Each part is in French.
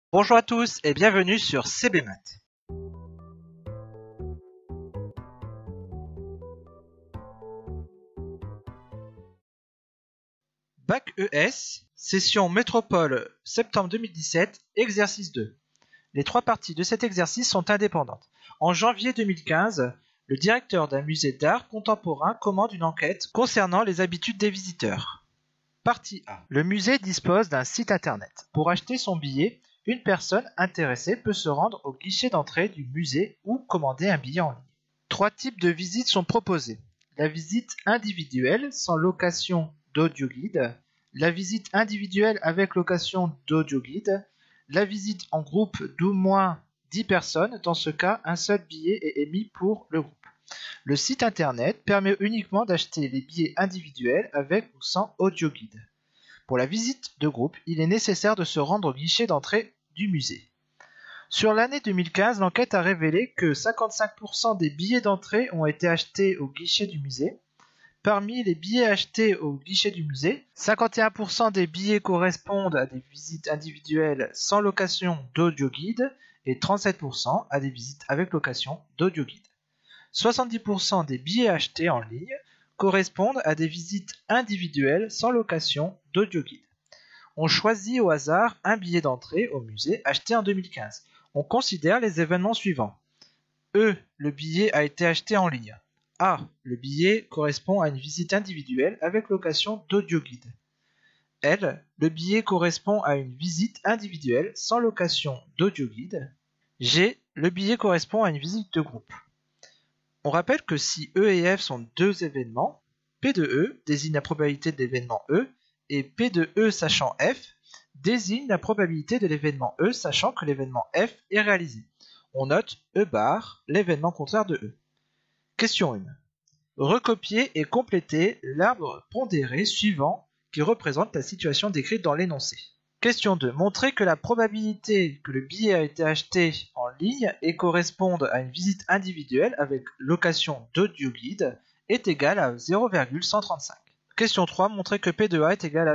Bonjour à tous et bienvenue sur CBMath. Bac ES, session métropole septembre 2017, exercice 2. Les trois parties de cet exercice sont indépendantes. En janvier 2015, le directeur d'un musée d'art contemporain commande une enquête concernant les habitudes des visiteurs. Partie A. Le musée dispose d'un site internet. Pour acheter son billet, une personne intéressée peut se rendre au guichet d'entrée du musée ou commander un billet en ligne. Trois types de visites sont proposés. La visite individuelle sans location d'audioguide, la visite individuelle avec location d'audioguide, la visite en groupe d'au moins 10 personnes. Dans ce cas, un seul billet est émis pour le groupe. Le site internet permet uniquement d'acheter les billets individuels avec ou sans audioguide. Pour la visite de groupe, il est nécessaire de se rendre au guichet d'entrée du musée. Sur l'année 2015, l'enquête a révélé que 55% des billets d'entrée ont été achetés au guichet du musée. Parmi les billets achetés au guichet du musée, 51% des billets correspondent à des visites individuelles sans location d'audioguide et 37% à des visites avec location d'audioguide. 70% des billets achetés en ligne correspondent à des visites individuelles sans location d'audioguide. On choisit au hasard un billet d'entrée au musée acheté en 2015. On considère les événements suivants. E. Le billet a été acheté en ligne. A. Le billet correspond à une visite individuelle avec location d'audioguide. L. Le billet correspond à une visite individuelle sans location d'audioguide. G. Le billet correspond à une visite de groupe. On rappelle que si E et F sont deux événements, P de E désigne la probabilité de l'événement E et P de E sachant F désigne la probabilité de l'événement E sachant que l'événement F est réalisé. On note E bar, l'événement contraire de E. Question 1. Recopier et compléter l'arbre pondéré suivant qui représente la situation décrite dans l'énoncé. Question 2. Montrer que la probabilité que le billet a été acheté en ligne et corresponde à une visite individuelle avec location d'audioguide est égale à 0,135. Question 3. Montrer que P de A est égal à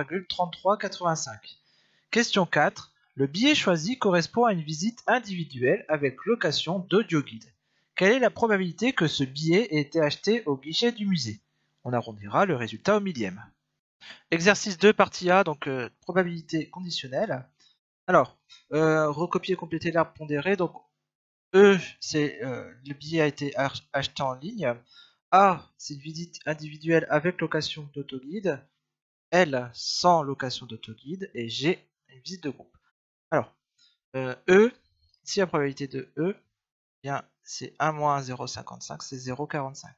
0,3385. Question 4. Le billet choisi correspond à une visite individuelle avec location d'audioguide. Quelle est la probabilité que ce billet ait été acheté au guichet du musée? On arrondira le résultat au millième. Exercice 2, partie A, donc probabilité conditionnelle. Alors, recopier et compléter l'arbre pondéré. Donc, E, c'est le billet a été acheté en ligne. A, c'est une visite individuelle avec location d'autoguide. L, sans location d'autoguide. Et G, une visite de groupe. Alors, E, ici la probabilité de E, bien, c'est 1 moins 0,55, c'est 0,45.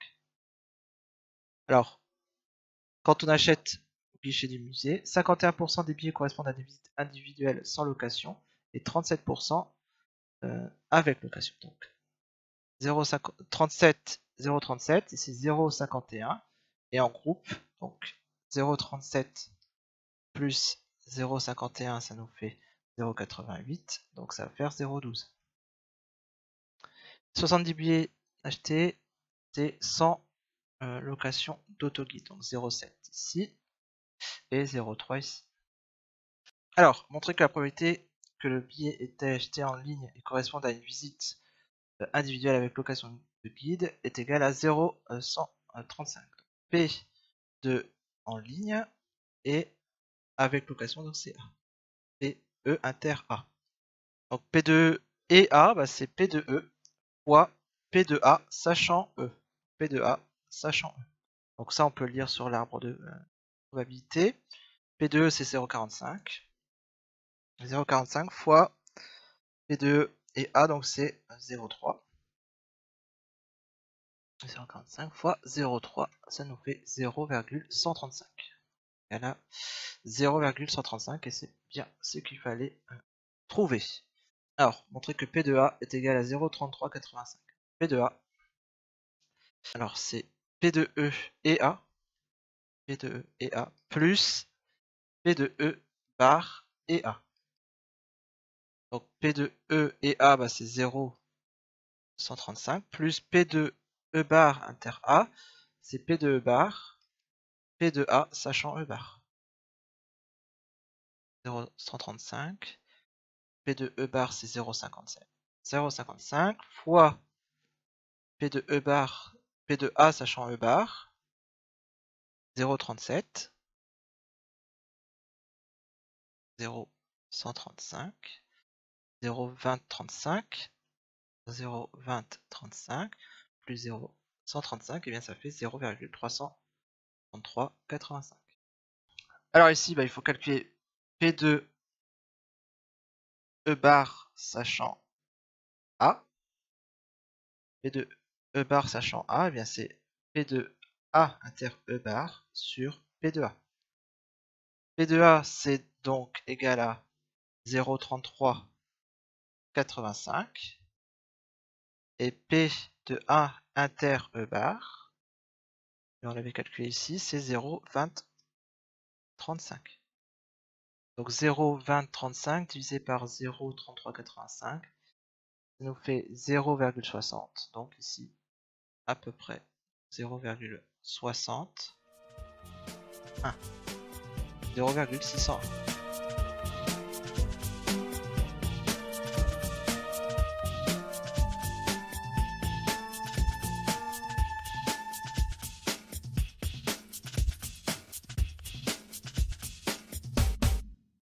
Alors, quand on achète au guichet du musée, 51% des billets correspondent à des visites individuelles sans location et 37% avec location. Donc 0,37 et c'est 0,51 et en groupe, donc 0,37 plus 0,51 ça nous fait 0,88, donc ça va faire 0,12. 70 billets achetés, c'est 100 location d'autoguide, donc 0,7 ici et 0,3 ici. Alors, montrer que la probabilité que le billet était acheté en ligne et corresponde à une visite individuelle avec location de guide est égale à 0,135. P de en ligne et avec location, donc c'est A. P, E inter A. Donc P de E et A, bah, c'est P de E fois P de A sachant E. P de A sachant E. Donc ça, on peut le lire sur l'arbre de probabilité. P de E, c'est 0,45. 0,45 fois P de E et A, donc c'est 0,3. 0,45 fois 0,3, ça nous fait 0,135. Elle a 0,135 et c'est bien ce qu'il fallait trouver. Alors, montrer que P de A est égal à 0,3385. P de A, alors c'est P de E et A, P de E et A, plus P de E bar et A. Donc P de E et A, bah, c'est 0,135, plus P de E bar inter A, c'est P de E bar, P de A sachant E bar. 0,135 P de E bar c'est 0,55. 0,55 fois P de E bar, P de A sachant E bar, 0,37, 0,135, 0,2035, 0,2035 plus 0,135, et bien ça fait 0,33385. Alors ici, il faut calculer P de E bar sachant A. P de E bar sachant A, et bien c'est P de A inter E bar sur P de A. P de A c'est donc égal à 0,3385 et P de A inter E bar, et on l'avait calculé ici, c'est 0,2035. Donc 0,2035 divisé par 0,3385, ça nous fait 0,60. Donc ici, à peu près 0,61, 0,601.